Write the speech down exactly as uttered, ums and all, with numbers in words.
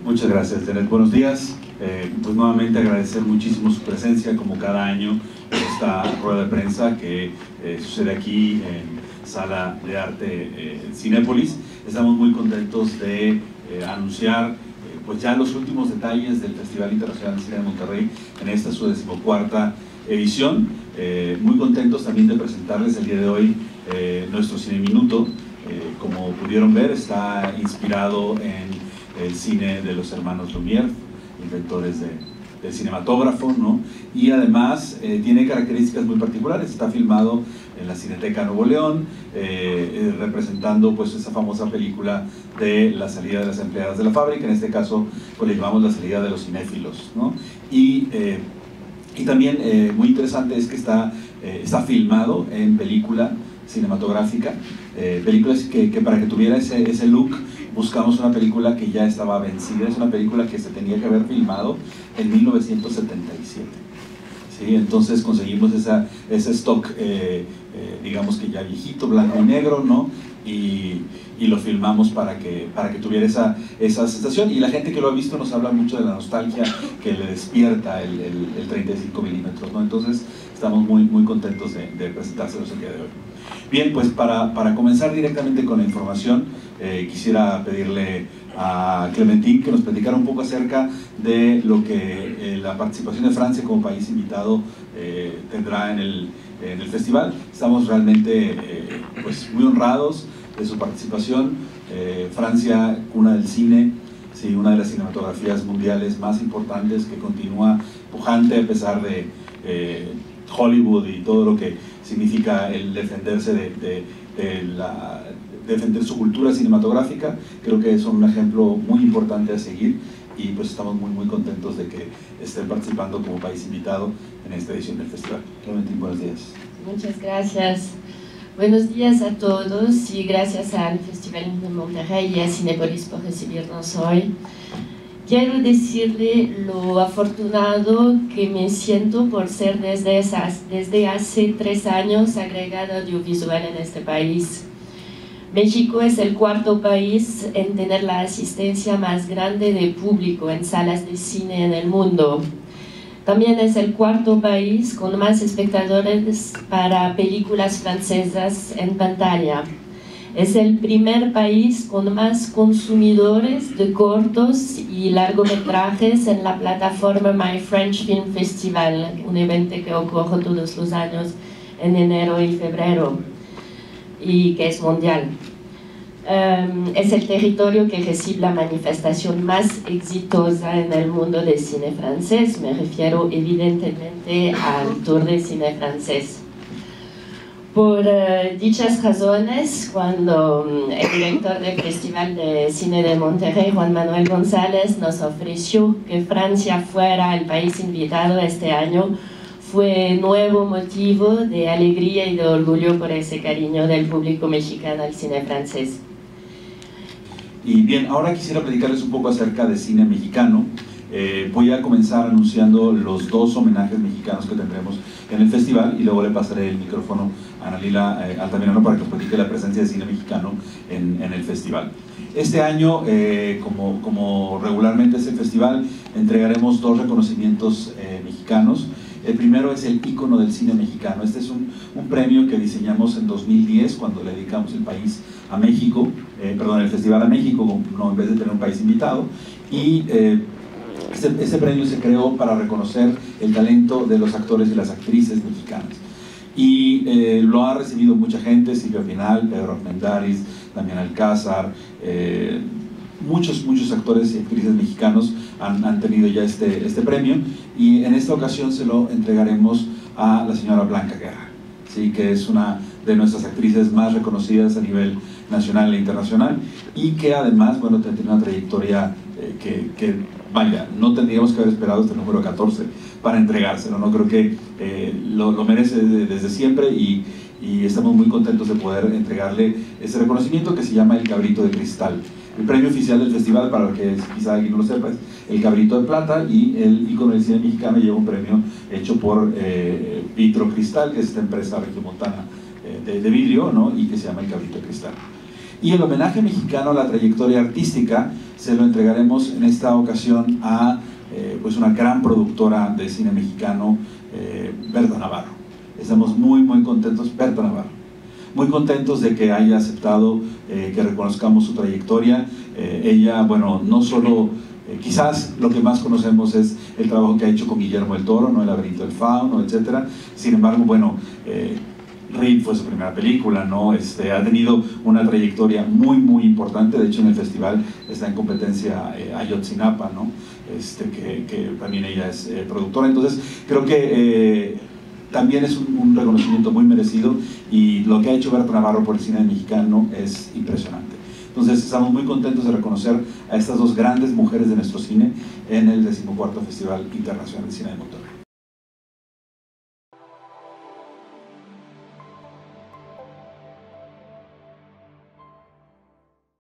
Muchas gracias, Janet. Buenos días. Eh, pues nuevamente agradecer muchísimo su presencia, como cada año, en esta rueda de prensa que eh, sucede aquí en Sala de Arte eh, Cinépolis. Estamos muy contentos de eh, anunciar eh, pues ya los últimos detalles del Festival Internacional de Cine de Monterrey en esta su decimocuarta edición. Eh, muy contentos también de presentarles el día de hoy eh, nuestro Cine Minuto. Eh, como pudieron ver, está inspirado en el cine de los hermanos Lumière, inventores de, del cinematógrafo, ¿no? Y además eh, tiene características muy particulares. Está filmado en la Cineteca Nuevo León, eh, eh, representando pues esa famosa película de la salida de las empleadas de la fábrica. En este caso pues le llamamos la salida de los cinéfilos, ¿no? Y, eh, y también eh, muy interesante es que está, eh, está filmado en película cinematográfica, eh, películas que, que para que tuviera ese, ese look buscamos una película que ya estaba vencida. Es una película que se tenía que haber filmado en mil novecientos setenta y siete, ¿sí? Entonces conseguimos esa, ese stock, eh, eh, digamos que ya viejito, blanco y negro, ¿no? Y, y lo filmamos para que, para que tuviera esa, esa sensación, y la gente que lo ha visto nos habla mucho de la nostalgia que le despierta el, el, el treinta y cinco milímetros, ¿no? Entonces estamos muy, muy contentos de, de presentárselos el día de hoy. Bien, pues para, para comenzar directamente con la información, eh, quisiera pedirle a Clementine que nos platicara un poco acerca de lo que eh, la participación de Francia como país invitado eh, tendrá en el, en el festival. Estamos realmente eh, pues muy honrados de su participación. eh, Francia, cuna del cine, sí, una de las cinematografías mundiales más importantes, que continúa pujante a pesar de eh, Hollywood y todo lo que significa el defenderse de, de, de la, defender su cultura cinematográfica. Creo que son un ejemplo muy importante a seguir, y pues estamos muy muy contentos de que estén participando como país invitado en esta edición del festival. Clementine, buenos días. Muchas gracias. Buenos días a todos, y gracias al Festival de Monterrey y a Cinépolis por recibirnos hoy. Quiero decirle lo afortunado que me siento por ser desde, esas, desde hace tres años agregada audiovisual en este país. México es el cuarto país en tener la asistencia más grande de público en salas de cine en el mundo. También es el cuarto país con más espectadores para películas francesas en pantalla. Es el primer país con más consumidores de cortos y largometrajes en la plataforma My French Film Festival, un evento que ocurre todos los años en enero y febrero, y que es mundial. Um, es el territorio que recibe la manifestación más exitosa en el mundo del cine francés. Me refiero evidentemente al Tour de Cine Francés. Por uh, dichas razones, cuando um, el director del Festival de Cine de Monterrey, Juan Manuel González, nos ofreció que Francia fuera el país invitado este año, fue nuevo motivo de alegría y de orgullo por ese cariño del público mexicano al cine francés. Y bien, ahora quisiera platicarles un poco acerca de cine mexicano. Eh, voy a comenzar anunciando los dos homenajes mexicanos que tendremos en el festival, y luego le pasaré el micrófono a Ana Lila eh, Altamirano para que nos platique la presencia de cine mexicano en, en el festival. Este año, eh, como, como regularmente es el festival, entregaremos dos reconocimientos eh, mexicanos. El primero es el ícono del cine mexicano. Este es un, un premio que diseñamos en dos mil diez, cuando le dedicamos el país a México, eh, perdón, el festival a México, no, en vez de tener un país invitado. Y eh, este, este premio se creó para reconocer el talento de los actores y las actrices mexicanas. Y eh, lo ha recibido mucha gente: Silvia Pinal, Pedro Armendáriz, Damián Alcázar, eh, muchos, muchos actores y actrices mexicanos han, han tenido ya este, este premio, y en esta ocasión se lo entregaremos a la señora Blanca Guerra, ¿sí? Que es una de nuestras actrices más reconocidas a nivel nacional e internacional, y que además, bueno, tiene una trayectoria eh, que, que, vaya, no tendríamos que haber esperado este número catorce para entregárselo, ¿no? Creo que eh, lo, lo merece desde, desde siempre, y, y estamos muy contentos de poder entregarle ese reconocimiento que se llama el Cabrito de Cristal. El premio oficial del festival, para que quizá alguien no lo sepa, es el Cabrito de Plata, y el ícono del cine mexicano lleva un premio hecho por eh, Vitro Cristal, que es esta empresa regiomontana eh, de, de vidrio, ¿no? Y que se llama el Cabrito de Cristal. Y el homenaje mexicano a la trayectoria artística se lo entregaremos en esta ocasión a eh, pues una gran productora de cine mexicano, eh, Berta Navarro. Estamos muy muy contentos, Berta Navarro, muy contentos de que haya aceptado eh, que reconozcamos su trayectoria. Eh, ella, bueno, no solo, eh, quizás lo que más conocemos es el trabajo que ha hecho con Guillermo del Toro, ¿no? El laberinto del fauno, etcétera. Sin embargo, bueno, eh, Rit fue su primera película, ¿no? Este, ha tenido una trayectoria muy muy importante. De hecho, en el festival está en competencia eh, Ayotzinapa, ¿no? Este, que, que también ella es eh, productora. Entonces creo que eh, también es un, un reconocimiento muy merecido, y lo que ha hecho Berta Navarro por el cine mexicano es impresionante. Entonces estamos muy contentos de reconocer a estas dos grandes mujeres de nuestro cine en el decimocuarto Festival Internacional de Cine de Monterrey.